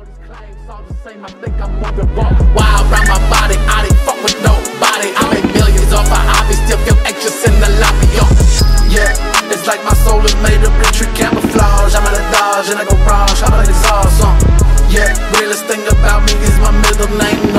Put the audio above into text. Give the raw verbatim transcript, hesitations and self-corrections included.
All these claims all the same, I think I'm moving wrong. Wild around my body, I didn't fuck with nobody. I made millions off my hobby, still feel anxious in the lobby. Yo. Yeah, it's like my soul is made of rich camouflage. I'm at a Dodge in a garage, I'm like exhaust on. Yeah, realest thing about me is my middle name.